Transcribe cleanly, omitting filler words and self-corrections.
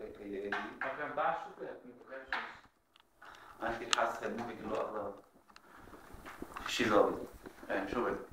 ما بينباعش شوكولاتة ما بيبقاش. انا كنت حاسس خدموك اللي هو شيء ظابط يعني شو بدك